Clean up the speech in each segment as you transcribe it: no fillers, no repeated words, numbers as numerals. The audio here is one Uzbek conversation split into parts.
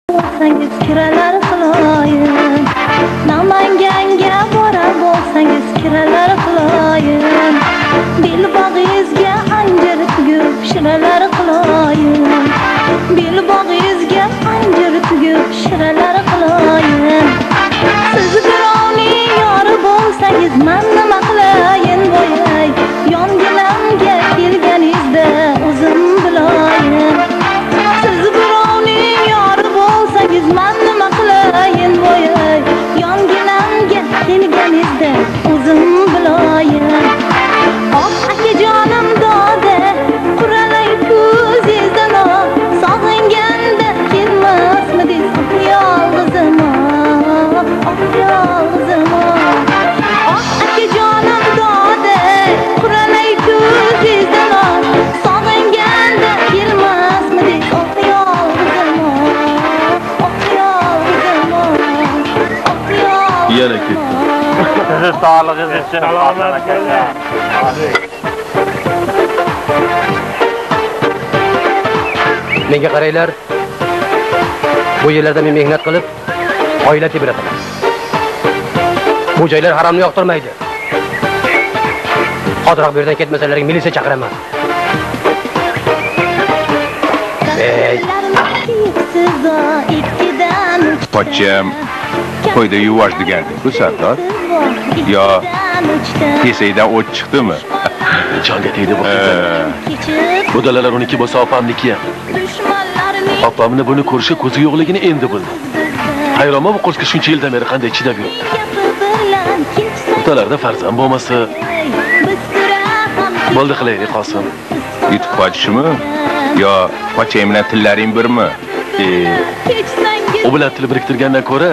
Bo'lsangiz kiralar qiloyin, Namanganga bora bo'lsangiz kiralar qiloyin, Belbog'ingizga anjir tugib shiralar qiloyin, Belbog'ingizga anjir tugib shiralar qiloyin. Siz birovning yori bo'lsangiz men nima qilayin voy, yonginamga kelganingizda o'zim bilayin. Siz birovning yori bo'lsangiz men nima qilayin voy, yonginamga kelganingizda o'zim bilayin. Akajonim doda quralay ko'zingizdan sog'inganda kelmasmidi yolg'izim, yolg'izim. Akajonim doda quralay ko'zingizdan sog'inganda kelmasmidi yolg'izim, yolg'izim. Yana ketdi. Sağlığınız için salomat akalar. Menga qaranglar. Bu yerlarda men mehnat qilib, oila tebrataman. Bu joylar haromni yoqtirmaydi. Hozirroq bu yerdan ketmasalaring militsiya chaqiraman. Pochcham qo'yda yuvosh deganding-ku Sardor. Yo, kesakdan o't chiqdimi? Jonga tegdi bu qiz. Bu dalalar uniki bo'lsa opamniki ham. Opamni buni ko'rishi ko'zi yo'qligini endi bildi. Hayronman bu qizga shuncha yildan beri qanday chidab yuribdi. O'talarda farzand bo'lmasa, bo'ldi qilaylik Qosim. Yutib qochishmi? Yo, pochcham bilan tillaring birmi? U bilan til biriktirgandan ko'ra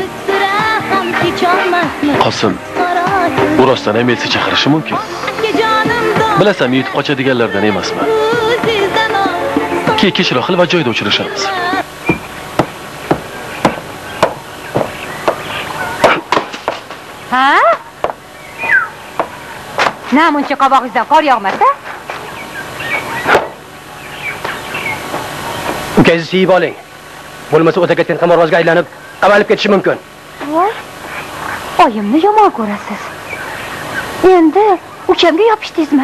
Qosim, bu rostdan ham militsiya chaqirishi mumkin. Bilasan, yutib qochadiganlardan emasman. Kechroq qil va joyda uchrashamiz. Ha? Namuncha qovog'ingizdan qor yog'masa? Ukangizni siyib oling. Bo'lmasa o'ta ketgan qimorvozga aylanib, qamalib ketishi mumkin. Voy. Oyimni yomon ko'rasiz. Endi ukamga yopishdingizmi?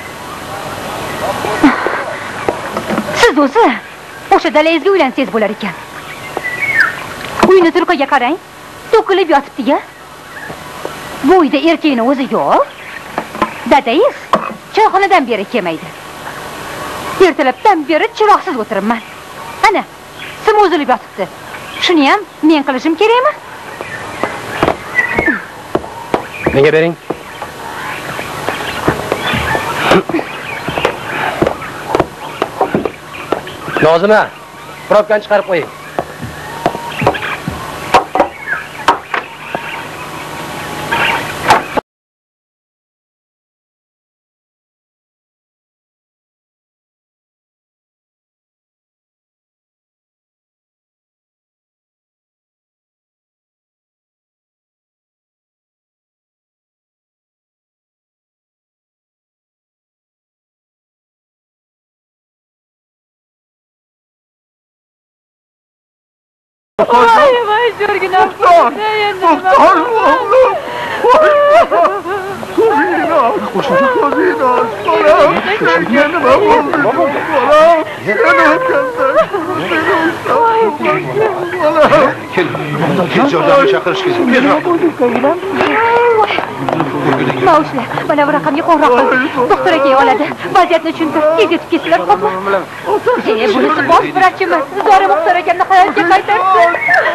Siz o'zi o'sha dalangizga uylansangiz bo'lar ekan. Uyni turqiga qarang, to'kilib yotibdi-ya. Bu uyda erkakning o'zi yo'q. Dadangiz choyxonadan beri kelmaydi. Ertalabdan beri chiroqsiz o'tiribman. Ana, sim o'zilib yotibdi. Shuni ham men qilishim kerakmi? Menga bering. Nozima, probkani chiqarib qo'ying. Vay şurguna. Doktor oğlum. Kuzina. Kuzina. Oğlum. Kendime buldum. Oğlum. Gel yordamga chaqirish kerak. Mavshlar, mana bu raqamga qo'ng'iroq qildi. Doktor aka oladi. Vaziyatni tushuntir. Tez yetib ketsinlar, xo'pmi? Bunisi bosh vrachimiz. Zora Muxtor akamni hayotga qaytarsin.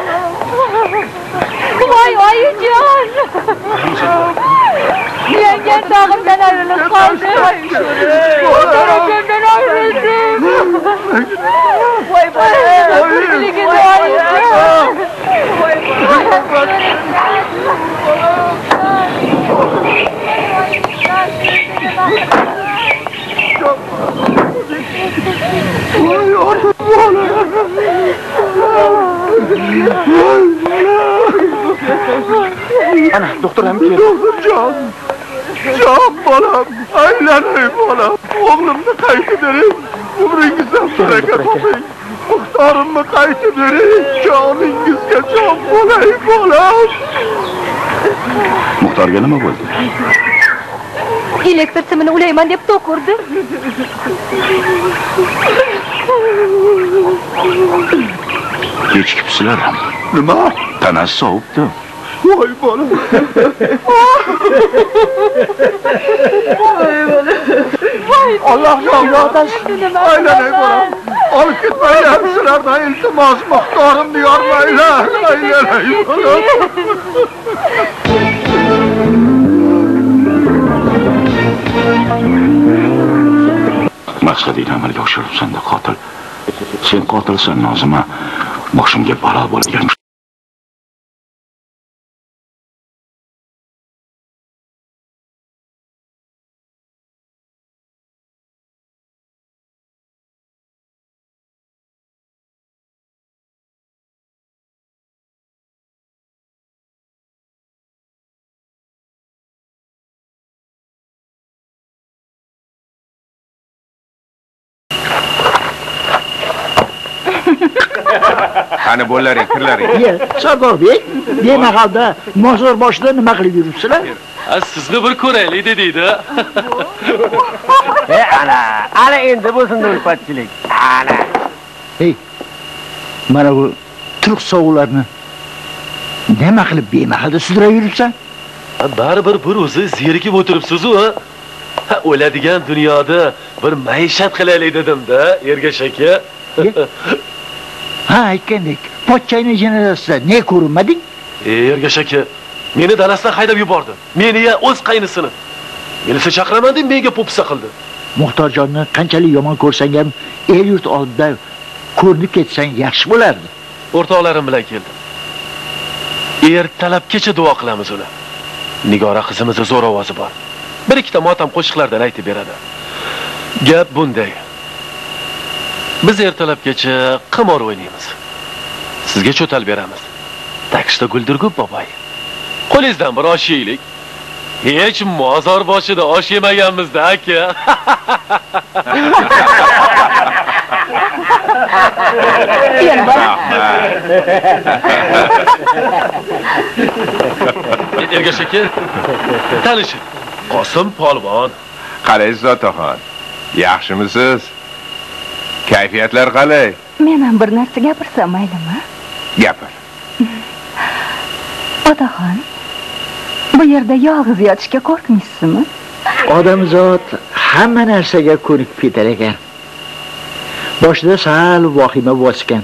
Voy oyijon. Yangan dog'imdan ayrilib qoldi. Muxtor akamdan ayrildim. Voy bolam, oyijon. Ana, doktor ham keldi. Can balam, aylanay balam. Oğlumni qaytidirib, umringizdan baraka toping. Muxtorimni qaytib bering, joningizga jon bo'lay bolam. Muxtorga nima bo'ldi? Elektr simini ulayman deb tok urdi. Kechikibsizlar. Nima? Tanasi sovibdi. Voy bolam. Allah yordamchi. Aylanay bolam. Olib ketmanglar sizlardan iltimos, Muxtorimni yormanglar. Aylanay bolam. Maqsadingni amalga oshiribsan-da, qotil. Sen qotilsan, Nozima. Boshimga balo bo'lgan. Qani bo'laring, kirlaring. Sardorbek, bemahalda mozor boshida nima qilib yuribsizlar? Sizni bir ko'raylik dedi-da. Ana endi bo'lsin ulfatchilik. Ana. Hey, mana bu turk sovularni nima qilib bemahalda sudrab yuribsan? Baribir bir o'zi zerikib o'tiribsiz-ku, ha? O'ladigan dunyoda bir maishat qilaylik dedim-da, Ergash aka. Ha, aytgandek, pochchayni jenazasida ne ko'rinmading? Ergash aka, meni dalasidan haydab yubordi. Meni-ya o'z qaynisini. Melisa chaqiraman deb menga po'pisa qildi. Muxtorjonni qanchalik yomon ko'rsang ham, el yurt oldida ko'rinib ketsang yaxshi bo'lardi. O'rtoqlarim bilan keldim. Ertalabgacha duo qilamiz uni. Nigora qizimizning zo'r ovozi bor. Bir ikkita motam qo'shiqlardan aytib beradi. Gap bunday. Biz ertalabgacha qimor o'ynaymiz. Sizga cho'tal beramiz. Takishda guldirgub boboy. Qo'lingizdan bir osh yeylik. Hech mozor boshida osh yemaganmiz-da, aka. Ergash aka, tanishing. Qosim polvon. Qalaysiz otaxon? Yaxshimisiz? Kayfiyatlar qalay? Men ham bir narsa gapirsam maylimi? Gapir. Otaxon, bu yerda yolg'iz yotishga qo'rqmaysizmi? Odamzod hamma narsaga ko'nikib ketar ekan. Boshida sal vahima bosgan.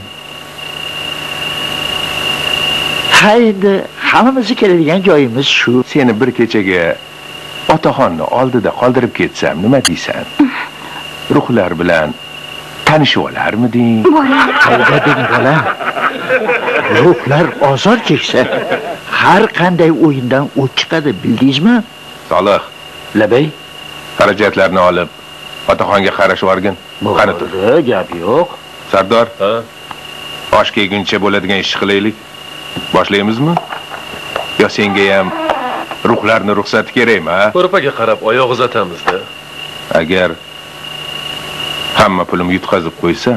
Haydi, hammamiz keladigan joyimiz shu. Seni bir kechaga otaxonni oldida qoldirib ketsam, nima deysan? Ruhlar bilan tanishib olarmiding? Qayda deng bolam. Ruhlar ozor cheksa, har qanday o'yindan o'ch chiqadi, bildingizmi? Solih, Labay, xarajatlarni olib otaxonga qarashib o'rgin. Qani tur. Gap yo'q. Sardor, osh kelguncha bo'ladigan ish qilaylik. Boshlaymizmi? Yo senga ham ruhlarni ruxsati kerakmi? Ko'rpaga qarab oyoq uzatamiz-da. Agar hamma pulimni yutqazib qo'ysam,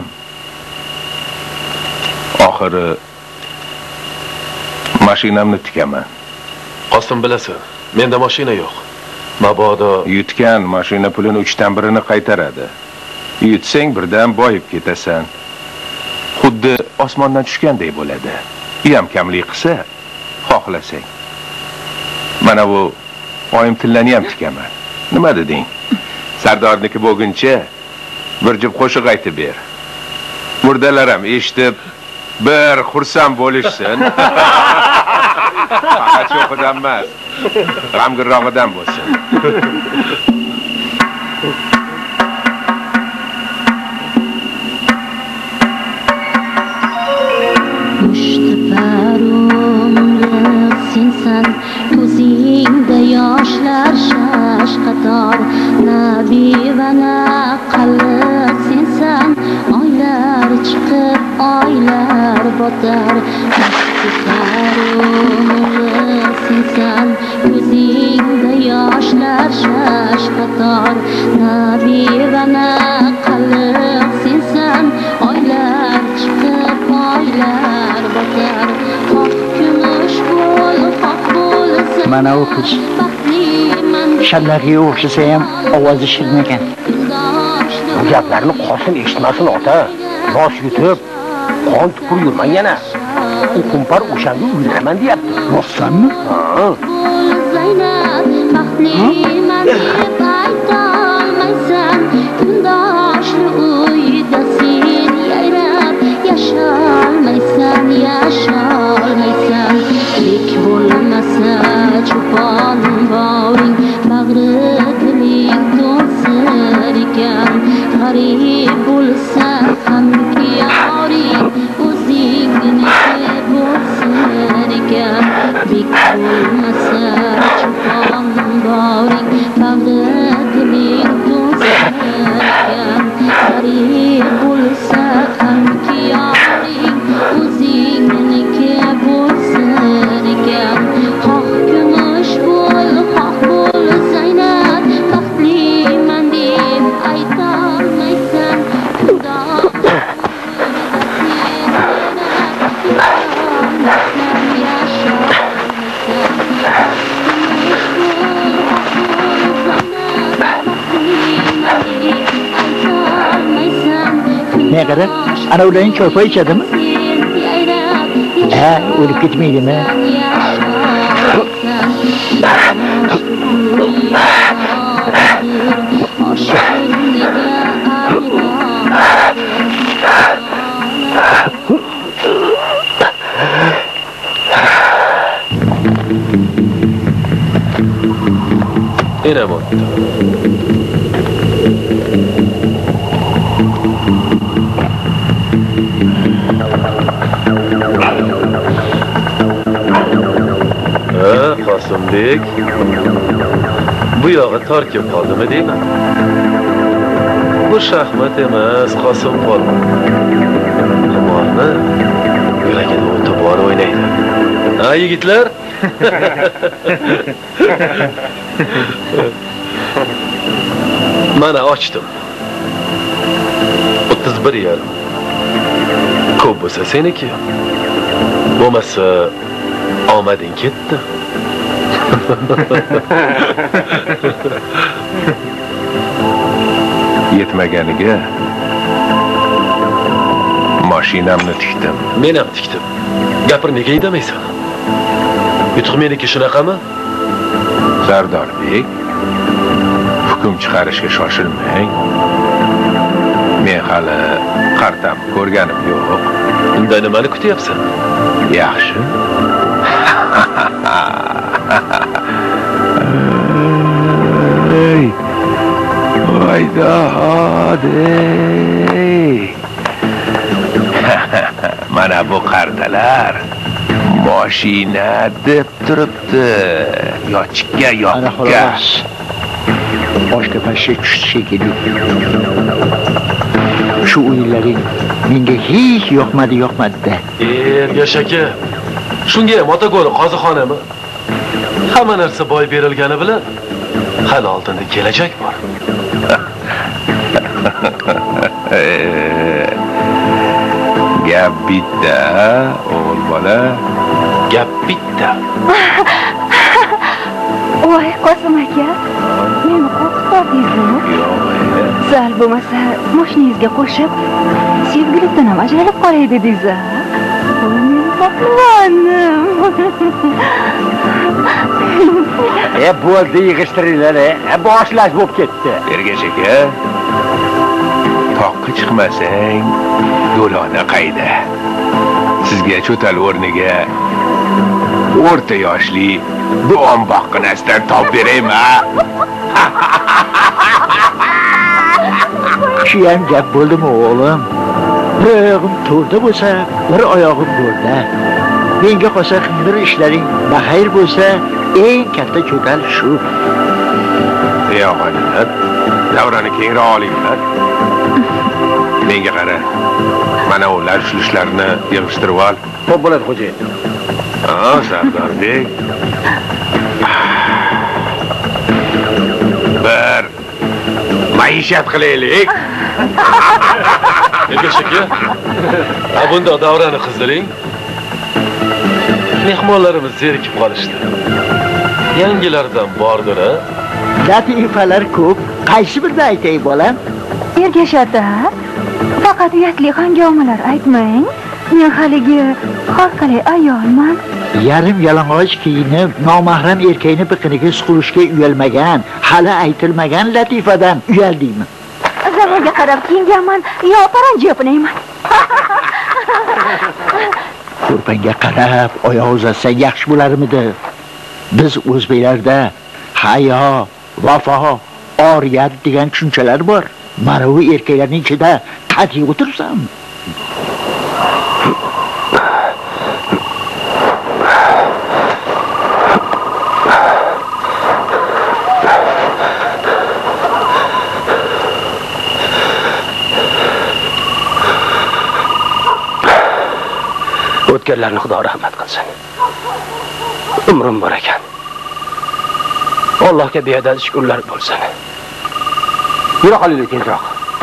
oxiri mashinamni tikaman. Qosim bilasan, menda mashina yo'q. Mabodo Yutgan mashina pulini 3dan 1-ni qaytaradi. Yutsang birdan boyib ketasan. Xuddi osmondan tushgandek bo'ladi. Uyam kamlik qilsa, xohlasang. Mana bu oyim tillani ham tikaman. Nima deding? Sardorniki bo'lguncha bir jup qo'shiq aytib ber. Murdalar ham eshitib bir xursand bo'lishsin. Faqat cho'qidan emas, g'amgirrog'idan bo'lsin. Sensan ko'zingda yoshlar shash qator, nabiy va qalq sensan, oylar chiqib oylar botar. Sensan ko'zingda yoshlar shash qator, nabiy va qalq sensan, oylar yoshlar bosar xoh kumush bo'l xoh bo'lsa Mana u qiz shallaqiga o'xshasa ham ovozi shirin ekan. Bu gaplarni Qosim eshitmasin ota. Nos yutib, qon tupur yurmang yana. U kumpar o'shanga uylaman deyapti. Rostdanmi? Zaynab baxtliman deb aytolmaysan kundoshli uyda sen yayrab yasholmaysan bek bo'lmasa cho'pon boring bag'ri tiling to'nsir ekan g'arib bo'lsa ham yoring o'zingniki bo'lsin ekan bek bo'lmasa cho'pon boring bag'ri tiling to'nsir ekan g'arib bo'lsa ham yoring o'zingniki bo'lsin ekan xoh kumush bo'l xoh bo'l Zaynab baxtliman deb aytolmaysan Ne kadar? Ana ularning choypoy ichadimi? Ha, o'lib ketmaydimi? Ina bo'pti. Qosimbek, bu yog'i tor kelib qoldimi deyman. Bu shaxmat emas, Qosim polvon. Qimorni yuragida o'tib bor o'ynaydi. Ha, yigitlar? Mana ochdim. 31,5. Ko'p bo'lsa seniki. Bo'lmasa omading ketdi. Yetmaganiga mashinamni tikdim. Men ham tikdim. Gapir nega indamaysan? Yutuq meniki shunaqami? Sardorbek, hukm chiqarishga shoshilmang. Men hali qartam ko'rganim yo'q. Unda nimani kutyapsan? Yaxshi. Ey, voydodey. Mana bu qartalar mashina deb turibdi. Yochga yoqqa. Boshqa pashsha tushishga kelib. Shu o'yinlaring menga hech yoqmadi-da. Ergash aka, shunga ham Otago'li qozixonami? Hamma narsa boy berilgani bilan hali oldinda kelajak bor. Gap bitta, o'g'il bola. Gap bitta. Voy, Qosim aka. Meni qo'rqitdingizmi? Yo'q. Sal bo'lmasa, mashinangizga qo'shib, sevgilikdan ham ajralib qolay dedingiz. Mening pahlovonim. Bo'ldi yig'ishtiringlar, boshlash bo'lib ketdi. Ergash aka, toqqa chiqmasang, do'lona qayda. Sizga cho'tal o'rniga o'rta yoshli duom boqqinasidan top beraymi? Shu ham gap bo'ldimi o'g'lim? Bir oyog'im to'rda bo'lsa, bir oyog'im go'rda. Menga qolsa qing'ir ishlaring baxayr bo'lsa, eng katta cho'tal shu. Ey og'aynilar, davrani kengroq olinglar. Menga qara. Mana ular shu ishlarni yig'ishtirib ol. Xo'p bo'ladi, xo'jayin. Ha, Sardorbek. Bir maishat qilaylik. Ergashaka. Bunda davrani qizdiring. Mehmonlarimiz zerikib qolishdi. Yangilardan bordir, a? Latifalar ko'p. Qaysi birni aytay bolam? Ergashada faqat uyatli hangomalar aytmang. Men haligi xalqali ayolman. Yarim yalang'och kiyinib, nomahram erkakni biqiniga suqilishga uyalmagan, hali aytilmagan latifadan uyaldingmi? Zamonga qarab kiyinganman, yo paranji yopinayman. Ko'rpangga qarab oyoq uzatsang yaxshi bo'larmidi? Biz o'zbeklarda hayo, vafo, oriyat degan tushunchalar bor. Mana bu erkaklarning ichida qat'iy o'tirsanmi? O'tganlarni Xudo rahmat qilsin. Umrim bor ekan. Allohga beadad shukrlar bo'lsin. Yura qolaylik tezroq.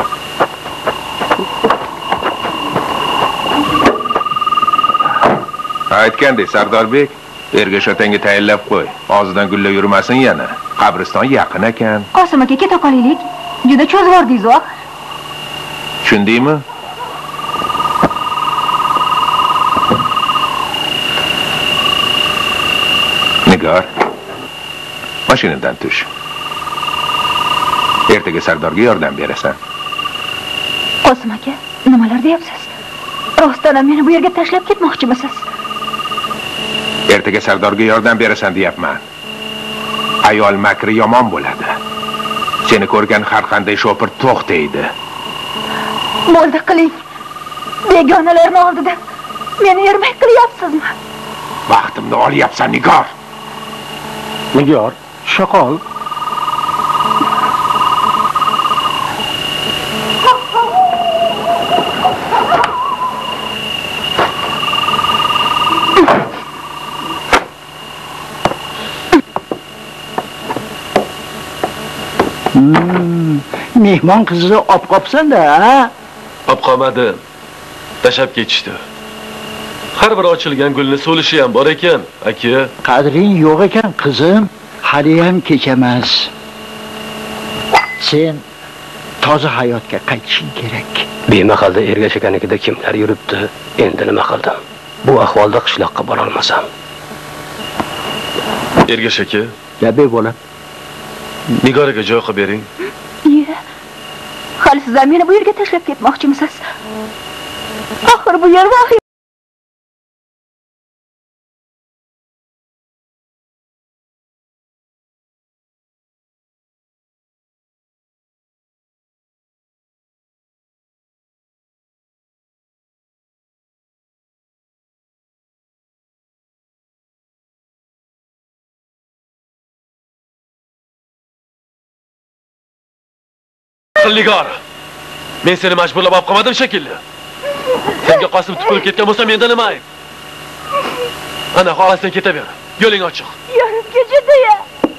Aytgandek Sardorbek, Ergashatanga tayinlab qo'y. Og'zidan gulla yurmasin yana. Qabriston yaqin ekan. Qosim aka, keta qolaylik. Juda cho'zvordingiz-ku. Tushundingmi? Nigor, mashinadan tush. Ertaga Sardorga yordam berasan. Qosim aka, nimalar deyapsiz? Rostdan meni bu yerga tashlab ketmoqchimisiz? Ertaga Sardorga yordam berasan deyapman. Ayol makri yomon bo'ladi. Seni ko'rgan har qanday shopir to'xtaydi. Bo'ldi, qiling. Begonalarning oldida meni ermak qilyapsizmi? Vaqtimni olyapsan, Nigor. Nigor, shoqol. Mehmon qizni olib qopsan-da, ha? Olib qolmadim. Tashab ketishdi. Har bir ochilgan gulni so'lishi ham bor ekan, aka. Qadring yo'q ekan, qizim. Hali ham kech emas. Sen toza hayotga qaytishing kerak. Bemahalda Ergashakanikida kimlar yuribdi? Endi nima qildim? Bu ahvolda qishloqqa bora olmasam. Ergashaka, Labay bolam. Nigoraga joy qilib bering. Iya. Hali sizlar meni bu yerga tashlab ketmoqchimisiz? Axir bu yer vahim. Nigor, men seni majburlab olib qolmadim shekilli. Senga Qosim tutilib ketgan bo'lsa, menda nima ayb? Ana, xohlasang ketaver. Yo'ling ochiq. Yarim kechada-ya.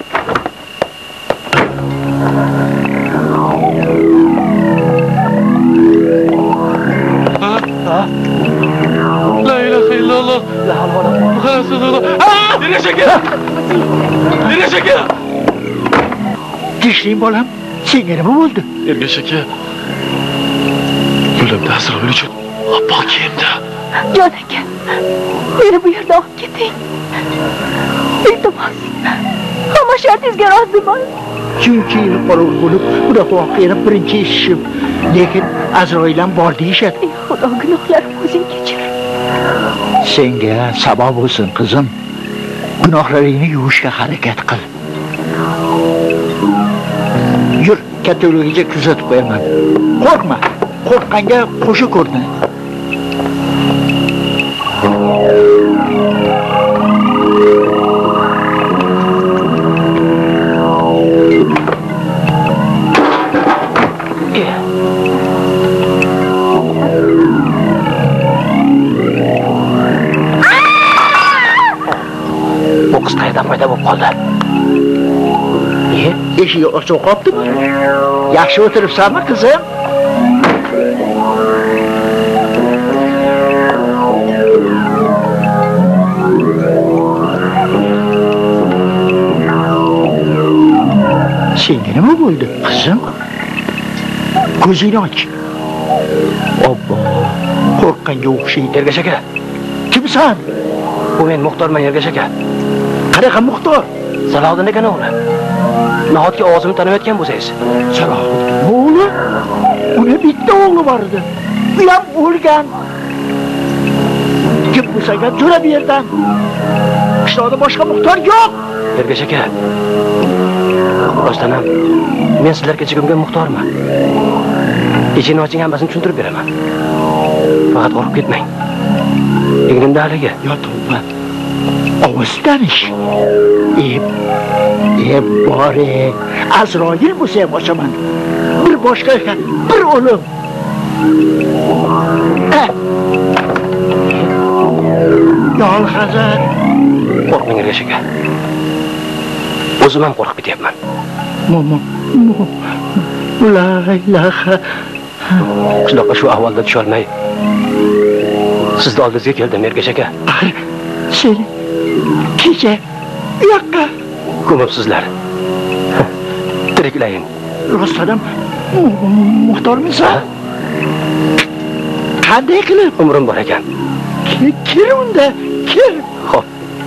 La ilaha illalloh. La havla wala quwwata illa billah. Ergashaka! Tishling bolam. Senga nima bo'ldi? Ergashaka. Yo'limda Asroil uchun oppoq kiyimda. Jon aka, meni bu yerdan olib keting. Iltimos. Hamma shartingizga roziman. Chunki qorovul bo'lib, bunaqa voqeani birinchi eshitishim. Lekin Azroil ham bor deyishadi. Ey Xudo, gunohlarimni o'zing kechir. Senga sabab bo'lsin, qizim. Gunohlaringni yuvishga harakat qil. Yur, katta yo'liga kuzatib qo'yaman. Qo'rqma. Qo'rqqanga qo'sha ko'rdi. Bu qiz qayerdan paydo bo'lib qoldi? Eshigi ochiq qolibdimi? Yaxshi o'tiribsanmi, qizim? Senga nima bo'ldi, qizim? Ko'zingni och. Obbo, qo'rqqanga o'xshaydi. Ergash aka. Kimsan? Bu men Muxtorman, Ergash aka. Qanaqa Muxtor? Salohiddin aka o'g'li. Nahotki ovozimni tanimayotgan bo'lsangiz. Salohiddin o'g'li? Uni bitta o'g'li bor edi. U ham o'lgan. Kim bo'lsa gap jo'ra bu yerdan. Qishloqda boshqa Muxtor yo'q. Ergash aka. Rostdan ham men sizlarga chigimga muxtorman. Ichini oching, hammasini tushuntirib beraman. Faqat qo'rqib ketmang. Egnimda haligi. Yo tavba. Ovoz tanish. Bore. Azroil bo'lsa ham ochaman. Bir boshqa ekan, bir o'lim. Yol hazar. Qo'rqmang Ergash aka. O'zim ham qo'rqib ketyapman. La ilaha. Qishloqqa shu ahvolda tusha olmay sizni oldingizga keldim, Ergash aka. Axir seni kecha u yoqqa ko'mibsizlar. Tiriklayin. Rostdan muxtormisan? Qanday qilib? Umrim bor ekan. Kel unda, kel. Xo'p.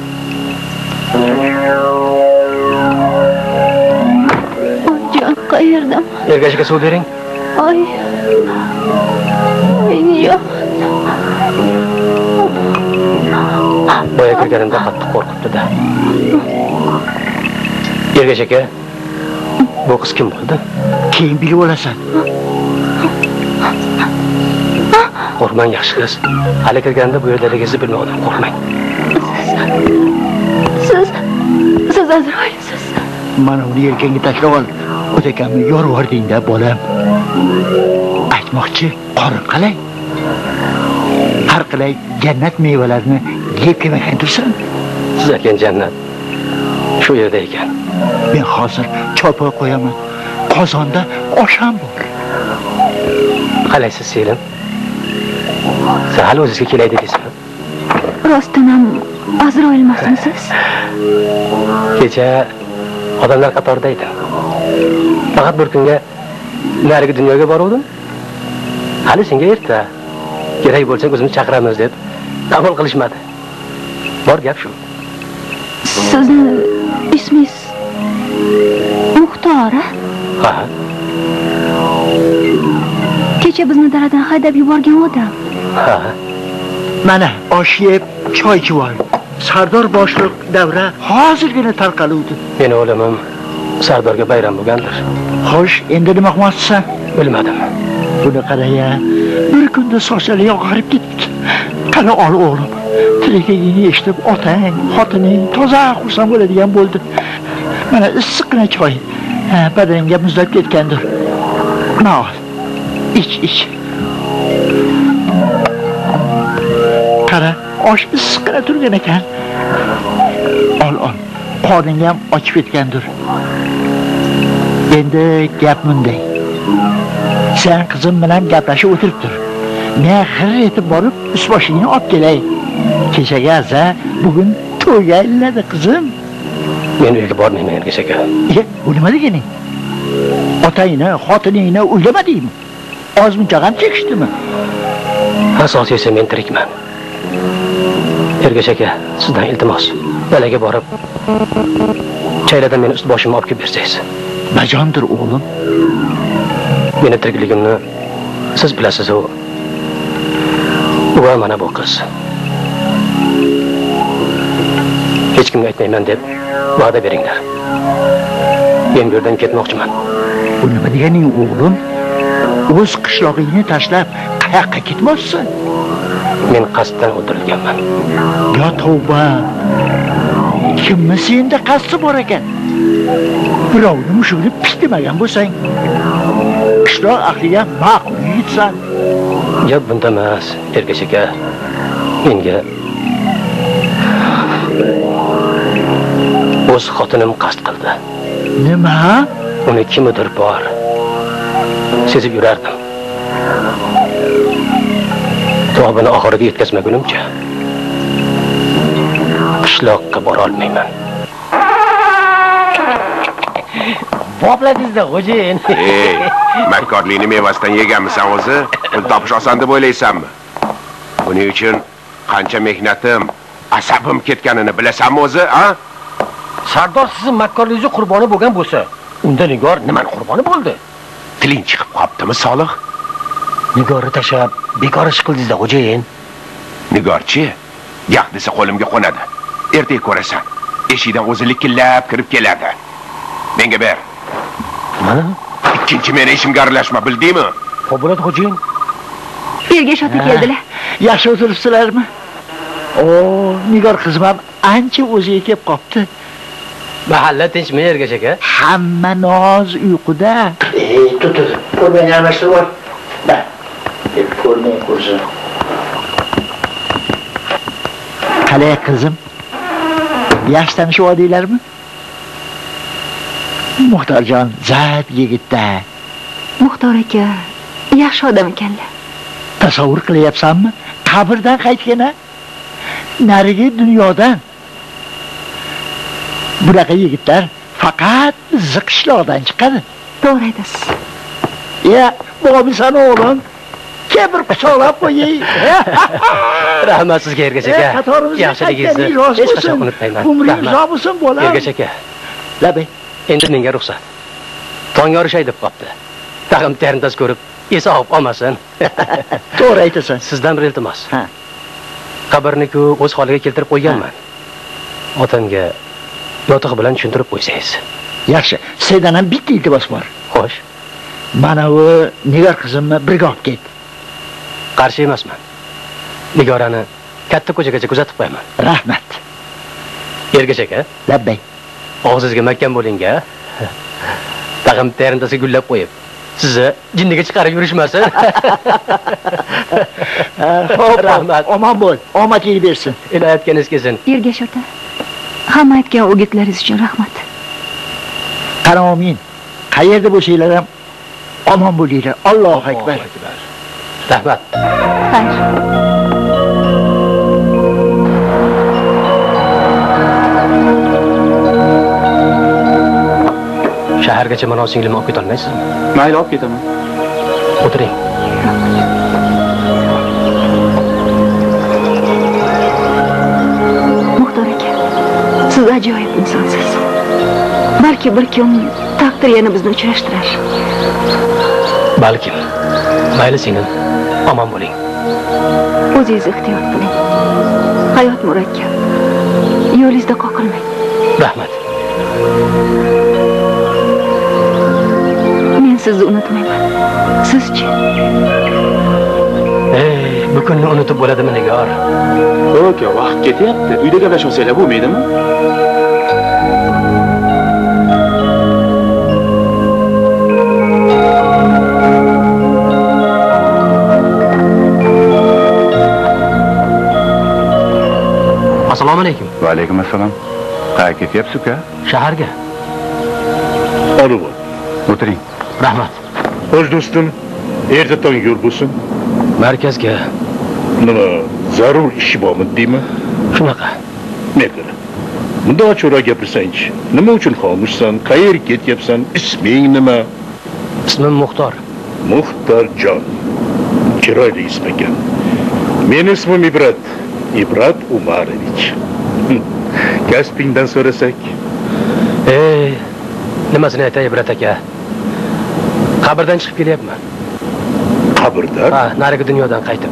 Qayerda? Ergash aka, suv bering. Ay. Yo'q. Boya kirganimda qattiq qo'rqibdi-da. Ergash aka, bu qiz kim bo'ldi? Keyin bilib olasan. Qo'rqmang, yaxshi qiz. Hali kirganda bu yerdaliginizni bilmadim, qo'rqmang. Siz Azroilsiz. Mana uni yelkangga tashlab ol. O'takamni yorvordingda, bolam. Aytmoqchi, qorin qalay? Har qalay jannat mevalarini yeb kemagan tursan. Siz aytgan jannat shu yerda ekan. Men hozir cho'pa qo'yaman. Qozonda osh ham bor. Qalaysiz, Selim? Siz hali o'zingizga kelay dedingizmi? Rostdan ham Azroilmasmisiz? Kecha odamlar qatorida edim. Faqat bir kunga narigi dunyoga boruvdim. Hali senga erta. Kerak bo'lsa o'zimiz chaqiramiz deb qabul qilishmadi. Bor gap shu. Sizni ismingiz Muxtor? Ha. Kecha bizni daradan haydab yuborgan odam. Ha. Mana osh yeb, choy ichib ol. Sardor boshliq davra hozirgina tarqaluvdi. Meni o'limim Sardorga bayram bo'lgandir. Xo'sh, endi nima qilmoqchisan? Bilmadim. Buni qara-ya. Bir kunda sochlari oqarib ketibdi. Qani ol o'g'lim. Tilagingni eshitib otang, xotining toza xursand bo'ladigan bo'ldi. Mana issiqqina choy. Badanga muzlab ketgandir. Mana ol. Ich. Qara, osh issiqqina turgan ekan. Ol. Qorning ham ochib ketgandir. Endi gap bunday. Sen qizim bilan gaplashib o'tiribdir. Men g'ir etib borib, ust-boshingni olib kelay. Kechaga aza, bugun to'yga aylanadi qizim. Men uyga bormayman, Ergash aka. Bu nima deganing? Otangni, xotiningni o'ylamadingmi? Ozmuncha g'am chekishdimi? Asosiysi men tirikman. Ergash aka, sizdan iltimos. Dalaga borib, chayladan meni ust-boshimni olib kelib bersangiz. Bajondir o'g'lim. Meni tirikligimni siz bilasiz-ku. Va mana bu qiz. Hech kimga aytmayman deb va'da beringlar. Men bu yerdan ketmoqchiman. Bu nima deganing o'g'lim? O'z qishlog'ingni tashlab qayoqqa ketmoqchisan? Men qasddan o'ldirilganman. Yo tavba. Kimmi senda qasdi bor ekan? Birovni mushugini pishtimagan bo'lsang, qishloq ahliga ma'qul yigitsan. Gap bunda emas, Ergash aka. Menga o'z xotinim qasd qildi. Nima? Uni kimidir bor. Sezib yurardim. Tobini oxiriga yetkazmagunimcha qishloqqa bora olmayman. bopladingizda xo'jayin. Ey, makkorlikni mevasidan yeganmisan o'zi? Pul topish oson deb o'ylaysanmi? Buning uchun qancha mehnatim, asabim ketganini bilasanmi o'zi, ha? Sardor sizning makkorligingizga qurboni bo'lgan bo'lsa, unda Nigor nimani qurboni bo'ldi? Tiling chiqib qoptimi, Solih? Nigorni tashab bekor ish qildingizda xo'jayin. Nigorchi, yaq desa qo'limga qo'nadi. Ertaga ko'rasan. Eshikdan o'zi likillab kirib keladi. Menga ber. Mana ikkinchi meni ishimga aralashma, bildingmi? Xo'p bo'ladi xo'jayin. Ergash ota keldilar. Yaxshi o'tiribsizlarmi? Nigor qizim ham ancha o'ziga kelib qopti. Mahalla tinchmi Ergash aka? Hamma noz uyquda. Tut. Ko'rmang almashtirib bor. Da. Ko'rmang ko'rsin. Qalay qizim? Yaxshi tanishib oldinglarmi? Muxtorjon zat yigitda. Muxtor aka yaxshi odam ekanlar. Tasavvur qilyapsanmi? Qabrdan qaytgana narigi dunyodan. Bunaqa yigitlar faqat ziqishloqdan chiqadi. To'g'ri aytasiz. Ya, bo'g'misan o'g'lim. Kebir quchoqlab qo'yay. Rahmat sizga Ergash aka. Yaxshiligingizni hech qachon unutmayman. Umringiz uzoq bo'lsin bolam. Ergash aka. Labay. Endi menga ruxsat. Tong yorishay deb qopti. Tag'im terindas ko'rib, esi og'ib olmasin. To'g'ri aytasan. Sizdan bir iltimos. Ha. Qabrni-ku o'z holiga keltirib qo'yganman. Otamga yotiq bilan tushuntirib qo'ysangiz. Yaxshi. Sendan ham bitta iltimos bor. Xo'sh. Mana bu Nigor qizimni birga olib ket. Qarshi emasman. Nigorani katta ko'chagacha kuzatib qo'yaman. Rahmat. Ergash aka. Labbay. Og'zingizga mahkam bo'ling-a. Tag'im terindasi gullab qo'yib, sizni jinniga chiqarib yurishmasin. Xo'p, rahmat. Omon bo'l. Omad yil bersin. Inoyatganingiz kelsin. Ergash ota. Hamma aytgan o'gitlaringiz uchun rahmat. Qara amin. Qayerda bo'lsanglar ham omon bo'linglar. Allohu akbar. Rahmat. Xayr. Shahargacha mana singlimni olib ketolmaysizmi? Mayli, olib ketaman. O'tiring. Muxtor aka, siz ajoyib insonsiz. Balki bir kun taqdir yana bizni uchrashtirar. Balkim. Mayli singlim, omon bo'ling. O'zingiz ehtiyot qiling. Hayot murakkab. Yo'lingizda qoqilmang. Rahmat. Men sizni unutmayman. Sizchi? Bu kunni unutib bo'ladimi Nigor? Oka, vaqt ketyapti. Uyda gaplashib olsanglar bo'lmaydimi? Assalomu alaykum. Va alaykum assalom. Qayerga ketyapsiz uka? Shaharga. Olib ol. O'tiring. Rahmat. Xo'sh do'stim, erta tong yo'l bo'lsin. Markazga. Nima, zarur ishi bormi deymi? Shunaqa. Nega? Bunda ochiqroq gapirsang-chi. Nima uchun xomushsan? Qayerga ketyapsan? Isming nima? Ismim Muxtor. Muxtorjon. Chiroyli ism ekan. Meni ismim Ibrat. Ibrat Umarovich. Kasbingdan so'rasak. Nimasini aytay Ibrat aka? Qabrdan chiqib kelyapman. Qabrdan? Ha, narigi dunyodan qaytib.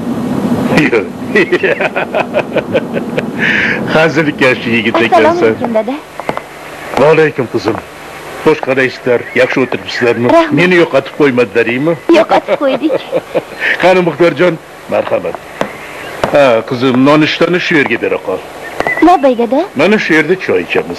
Hazilkash yigit ekansan. Assalomu alaykum dada. Va alaykum qizim. Xo'sh qaraysizlar, yaxshi o'tiribsizlarmi? Meni yo'qotib qo'ymadilaringmi? Yo'qotib qo'ydik. Qani Muxtorjon, marhamat. Ha, qizim, nonushtani shu yerga bera qol. Labay dada. Mana shu yerda choy ichamiz.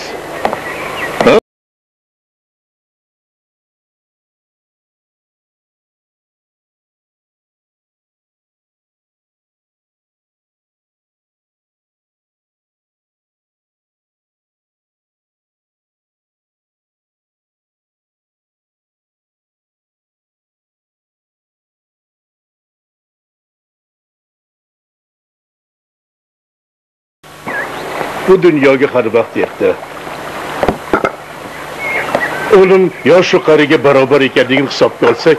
Bu dunyoga hali vaqt erta. O'lim yosh qariga barobar ekanligini hisobga olsak,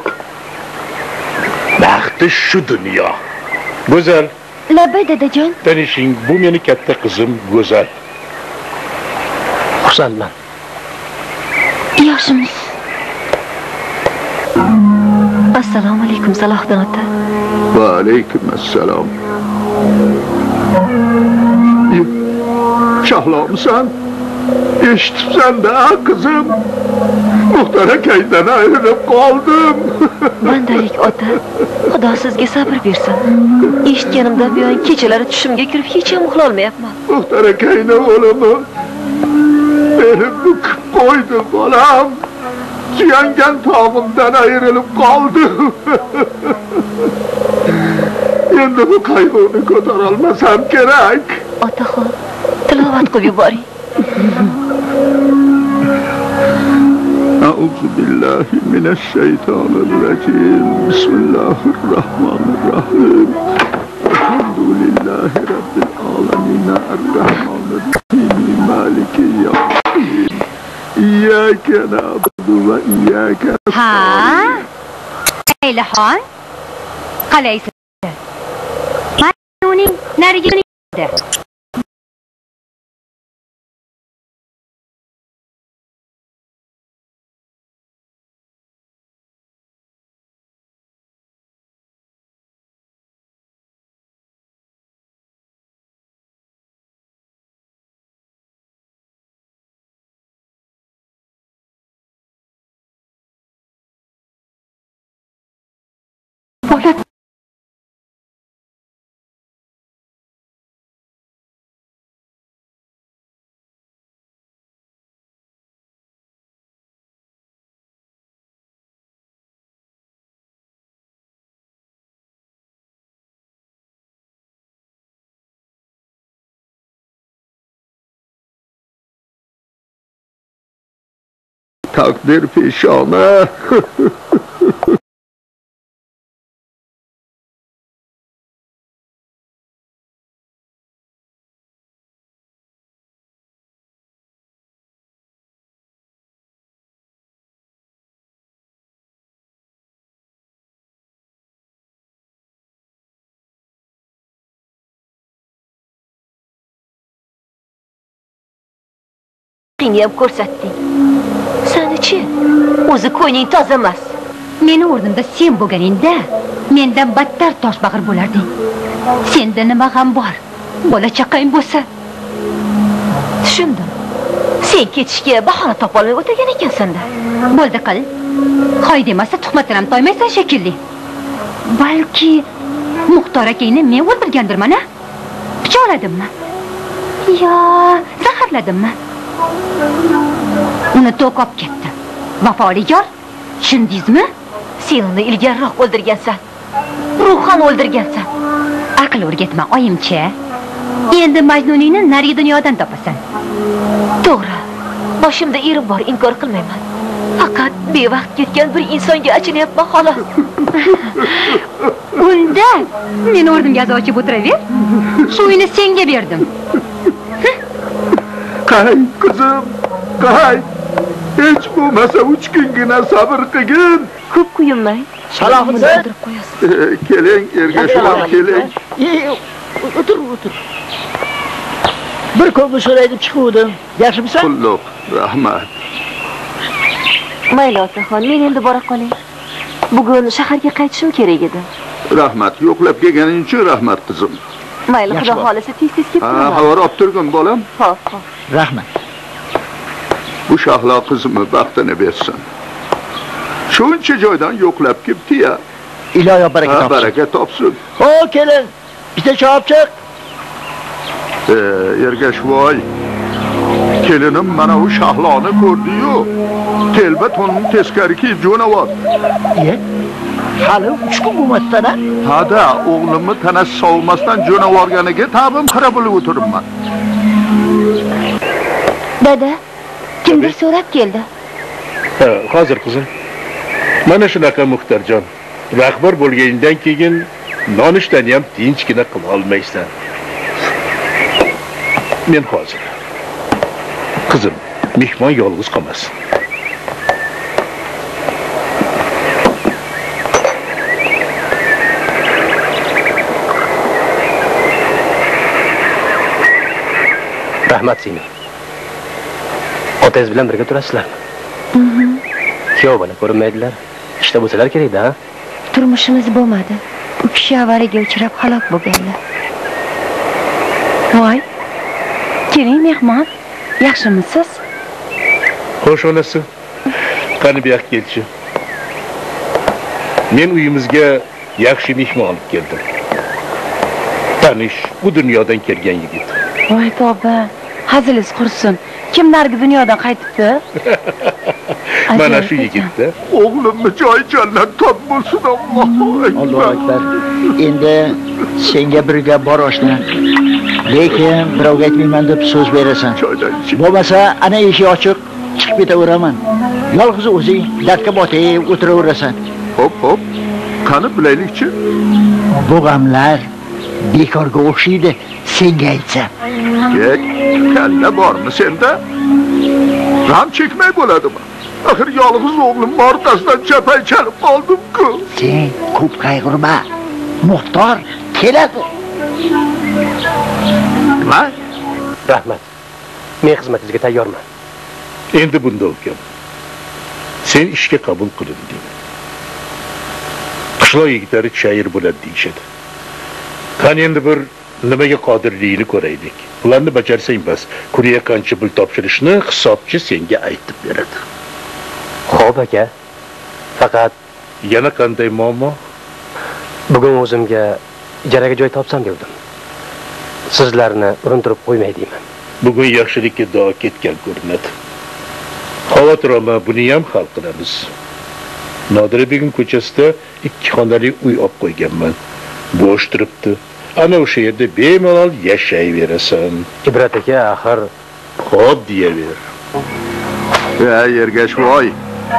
baxti shu dunyo. Go'zal. Labbay dadajon. Tanishing, bu meni katta qizim Go'zal. Xursandman. Yoshimiz. Assalomu alaykum Salohiddin ota. Va alaykum assalom. Shahlomisan? Eshitibsan-da, qizim. Muxtar akaydan ayrilib qoldim. Bandalik ota, Xudo sizga sabr bersin. Eshitganimdan buyon kechalari tushimga kirib hech ham uxlay olmayapman. Muxtar akayning o'limi meni bukib qo'ydi, bolam. Suyangan tog'imdan ayrilib qoldim. Endi bu qayg'uni ko'tara olmasam kerak. Otaxon, tilovat qilib yuboring. أعوذ بالله من الشيطان الرجيم بسم الله الرحمن الرحيم الحمد لله رب العالمين الرحمن الرحيم مالك يوم الدين إياك نعبد وإياك نستعين Aylaxon, qalaysiz? Uning nariga takdir peshona. Qingab ko'rsatding. Sani-chi? O'zi ko'ngling toza emas. Meni o'rnimda sen bo'lganingda, mendan battar toshbag'ir bo'larding. Senda nima ham bor? Bola chaqang bo'lsa. Tushundim. Sen ketishga bahona topa olmay o'tirgan ekansan-da. Bo'ldi qil. Hoy demasa tuhmatdan ham toymaysan shekilli. Balki Muxtor akangni men o'ldirgandirman-a? Pichoqladimmi? Yo, zaharladimmi? Uni to'qib ketdi. Vafoliyor, tushundingizmi? Sen uni ilgariroq o'ldirgansan. Ruhan o'ldirgansan. Aql o'rgatma, oyimcha. Endi Majnuningni narigi dunyodan topasan. To'g'ri. Boshimda erim bor, inkor qilmayman. Faqat bevaqt ketgan bir insonga achinayapman xolos. Unda men o'rnimga azo ochib o'tiraver. Shu uyni senga berdim. Qay, qizim, qay. Hech bo'lmasa 3 kungina sabr qilgin. Ko'p kuyinmang. Salohiddin. Keling, ergashib keling. O'tir. Bir ko'ngil so'ray deb chiquvdim. Yaxshimisan? Qulluq, rahmat. Mayli otaxon, men endi bora qolay. Bugun shaharga qaytishim kerak edi. Rahmat, yo'qlab kelganing uchun rahmat qizim. Mayli, xudo xolisa tez-tez ketib turaman. Xabar olib turgin bolam. Xo'p. Rahmat. Bu Shahlo qizimni baxtini bersin. Shuncha joydan yo'qlab kelibdi-ya. Iloyo baraka topsin. Baraka topsin. O, kelin. Bitta chop chiq. Ergashvoy. Kelinim mana u Shahloni ko'rdi-yu. Telba to'nini teskari kiyib jo'navot. Hali 3 kun bo'lmasdan-a? Ha-da, o'g'limni tanasi sovimasdan jo'navorganiga ta'bim qara bo'lib o'tiribman. Dada, kimdir so'rab keldi. Hozir qizim. Mana shunaqa Muxtarjon. Rahbar bo'lganingdan keyin nonushtani ham tinchgina qila olmaysan. Men hozir. Qizim, mehmon yolg'iz qolmasin. Rahmat seni. Otangiz bilan birga turasizlarmi? Kuyov bola ko'rinmaydilar. Ishda bo'lsalar kerak-da. Turmushimiz bo'lmadi. U kishi avariyaga uchrab halok bo'lganlar. Voy. Keling mehmon. Yaxshimisiz? Xo'sh onasi. Qani bu yoqqa kelchi. Men uyimizga yaxshi mehmon olib keldim. Tanish, bu dunyodan kelgan yigit. Voy tavba, hazilingiz qursin. Kim nargi dunyodan qaytibdi? Mana shu yigitda. O'g'limni joyi jannatdan bo'lsin Allohu akbar. Endi senga birga bor oshna. Lekin birovga aytmayman deb so'z berasan. Bo'lmasa ana eshik ochiq, chiqib ketaveraman. Yolg'iz o'zing dardga botib o'tiraverasan. Hop. Qani bilaylikchi? Bu g'amlar bekorga o'xshaydi, senga aytsam. Kalla bormi senda? G'am chekmay bo'ladimi? Axir yolg'iz o'g'lim orqasidan chapay chalib qoldim-ku. Sen ko'p qayg'urma. Muxtor keladi. Va? Rahmat. Men xizmatingizga tayyorman. Endi bunda ukam. Sen ishga qabul qilinding. Qishloq yigitlari shayir bo'ladi deyishadi. Qani endi bir nimaga qodirligini ko'raylik. Ularni bajarsang bas, kuriya qancha pul topshirishni hisobchi senga aytib beradi. Xo'p aka. Faqat yana qanday muammo? Bugun o'zimga ijaraga joy topsam devdim. Sizlarni urintirib qo'ymay deyman. Bugun yaxshilikka duo ketgan ko'rinadi. Xavotir olma, buni ham hal qilamiz. Nodira begim ko'chasida 2 xonali uy olib qo'yganman. Bo'sh turibdi. Ana o'sha yerda bemalol yashayverasan. Ibrat aka, axir xo'p deyaver. Ergashvoy.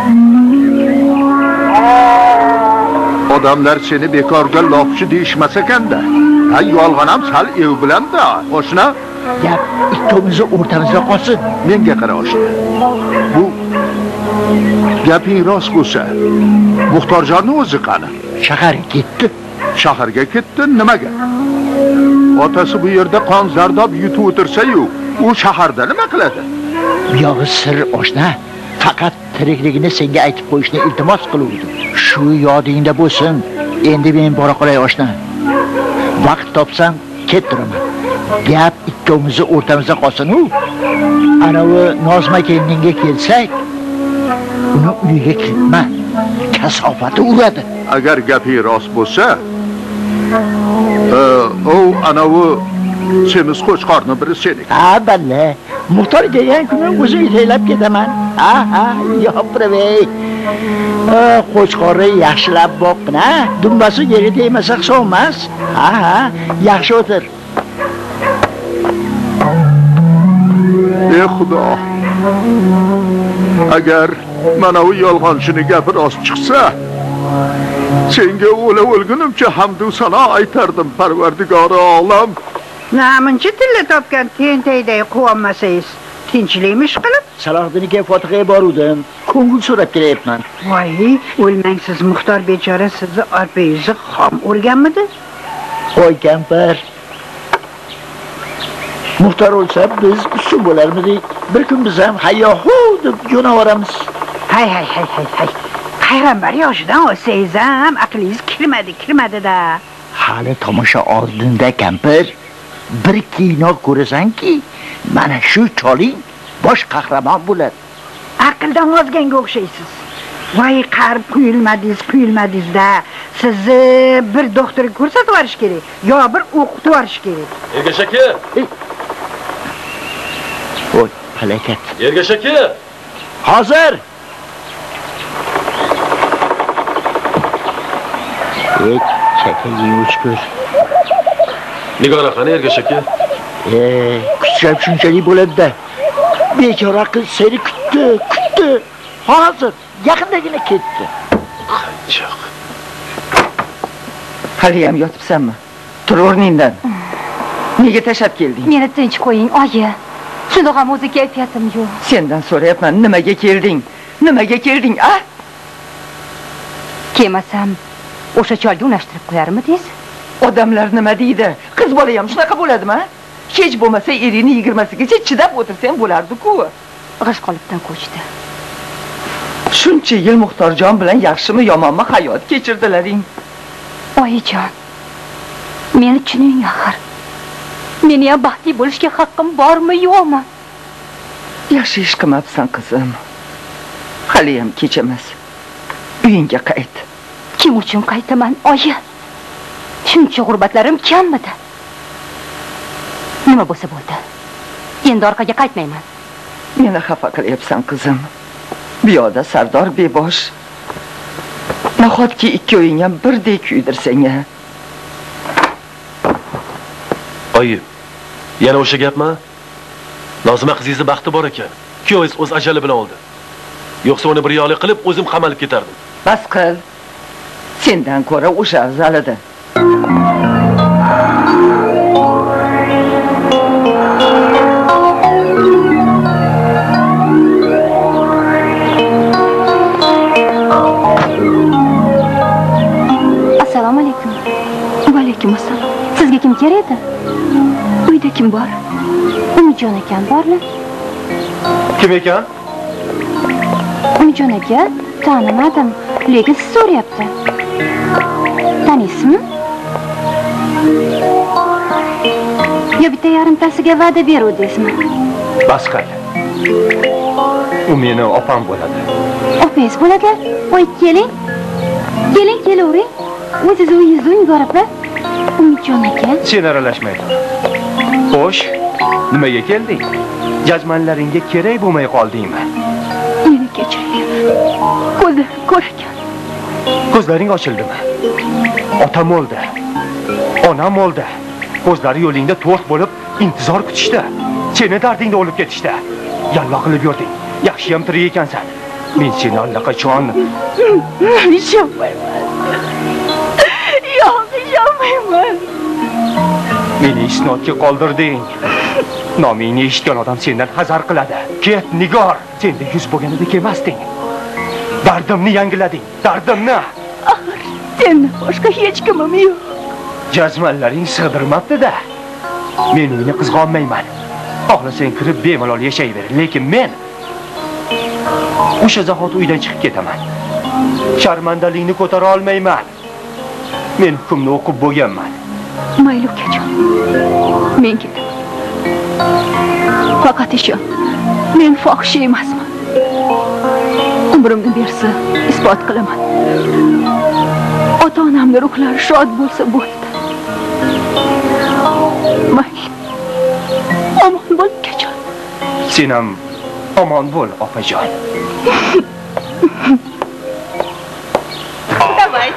Odamlar seni bekorga lofchi deyishmas ekanda. Yolg'on ham sal ev bilan-da, qo'shna. Gap ikkovimiz o'rtamizda qolsin. Menga qara oshna. Bu gaping rost bo'lsa, Muxtorjonning o'zi qani? Shaharga ketdi. Shaharga ketdi nimaga? Otasi bu yerda qon zardob yutib o'tirsa-yu, u shaharda nima qiladi? Bu yog'i sir oshna. Faqat tirikligini senga aytib qo'yishni iltimos qiluvdim. Shu yodingda bo'lsin. Endi men bora qolay oshna. Vaqt topsam ketiraman. Gap ikkovimiz o'rtamizda qolsin-u. Anavi Nozma kelinga kelsak, uni uyiga kiritma. Kasofati uradi. Agar gaping rost bo'lsa, anavi semiz qo'chqorni biri seniki. Ha, balla. Muxtor degan kuni o'zim yetaklab ketaman. Ha, yopiravey. Qo'chqorni yaxshilab boqma. Dumbasi yerga tegmasa hisob emas. Ha, yaxshi o'tir. Ey Xudo. Agar mana u yolg'onchini gapi rost chiqsa, senga o'lgunimcha hamd va sano aytardim, Parvardigori olam. Namuncha tilla topgan tentayday quvonmasangiz, tinchlikmish qilib? Salohiddinga Fotihaga boruvdim. Ko'ngil so'rab kelyapman. Voy, o'lmangsiz Muxtor bechora sizni arpangizni xom urganmidi? Qo'y kampir. Muxtor o'lsa biz usul bo'larmidik. Bir kun biz ham hayyo-hu deb jo'navoramiz. Hay. Payg'ambar yoshidan olsangiz ham aqlingiz kirmadi-da. Hali tomosha oldinda kampir. Bir kino ko'rasanki, mana shu choling bosh qahramon bo'ladi. Aqldan ozganga o'xshaysiz. Voy, qarib quyilmadingiz-da. Sizni bir doktorga ko'rsatib yuborish kerak, yo bir o'qitib yuborish kerak. Ergash aka. Voy, halakat. Ergash aka. Hozir. Chakaga o'chkur. Nigora qani Ergash aka? Kuchab shunchalik bo'ladi-da. Bechora qiz seni kutdi. Hozir yaqindagina ketdi. Qanchoq. Hali ham yotibsanmi? Tur o'rningdan. Nega tashab kelding? Meni tinch qo'ying, oyi. Shundoq ham o'zi kayfiyatim yo'q. Sendan so'rayapman, nimaga kelding, a? Kelmasam, o'sha cholga unashtirib qo'yarmidingiz? Odamlar nima deydi? Qiz bola ham shunaqa bo'ladimi? hech bo'lmasa erini 20sigacha chidab o'tirsang bo'lardi-ku. G'ashqolibdan ko'chdi. Shuncha yil Muxtorjon bilan yaxshimi yomonmi hayot kechirdilaring. Oyijon, meni tushuning axir. Meni ham baxtli bo'lishga haqqim bormi, yo'qmi? Yaxshi ish qilmabsan qizim. Hali ham kech emas. Uyingga qayt. Kim uchun qaytaman, oyi? Shuncha g'urbatlarim kammidi? Nima bo'lsa bo'ldi. Endi orqaga qaytmayman. Meni xafa qilyapsan qizim. Bu yoqda Sardor bebosh. Nahotki ikki o'ying ham birdek kuydirsang-a? Oyi, yana o'sha gapmi? Nozima qizingizni baxti bor ekan. Kuyovingiz o'z ajali bilan oldi. Yo'qsa uni bir yo'li qilib o'zim qamalib ketardim. Bas qil. Sendan ko'ra o'sha afzal edi. Assalomu alaykum. Va alaykum assalom. Sizga kim kerak edi? Uyda kim bor? Umijon ekan bormi? Kim ekan? Umijon aka, tanimadim, lekin siz so'rayapti. Taniysizmi? Yo bitta yarimtasiga va'da beruvdingizmi? Bas qil. U meni opam bo'ladi. Opangiz bo'ladi? Voy keling. Keling, kelavering. O'zingiz uyingizda Nigor opa. Umijon aka. Sen aralashmaydi. Xo'sh, nimaga kelding? Jazmanlaringga kerak bo'lmay qoldingmi? Meni kechiring. Ko'zlarim ko'r ekan. Ko'zlaring ochildimi? Otam o'ldi. Onam o'ldi. Ko'zlari yo'lingda to'rt bo'lib intizor kutishdi. Seni dardingda o'lib ketishdi. Yallo qilib yurding. Yaxshi ham tirik ekansan. Men seni allaqachon ishonmayman. Yo'q, ishonmayman. Meni isnodga qoldirding. Nomingni eshitgan odam sendan hazar qiladi. Ket, Nigor, senda yuz bo'lganida kelmasding. Dardimni yangilading, dardimni. Sendan boshqa hech kimim yo'q. Jazmanlaring sig'dirmabdi-da. Men uyni qizg'onmayman. Xohlasang kirib bemalol yashayver, lekin men o'sha zahot uydan chiqib ketaman. Sharmandalikni ko'tara olmayman. Men hukmni o'qib bo'lganman. Mayli ukajon. Men ketaman. Faqat ishon, men fohisha emasman. Umrimni bersa, isbot qilaman. Ota-onamning ruhlari shod bo'lsa bo'ldi. Mayli. Omon bo'l, ukajon. Sen ham omon bo'l, opajon. Davay.